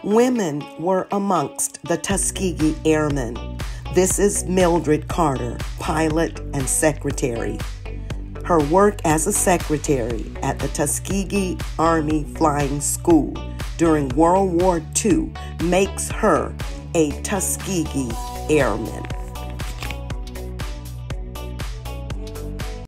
Women were amongst the Tuskegee Airmen. This is Mildred Carter, pilot and secretary. Her work as a secretary at the Tuskegee Army Flying School during World War II makes her a Tuskegee Airman.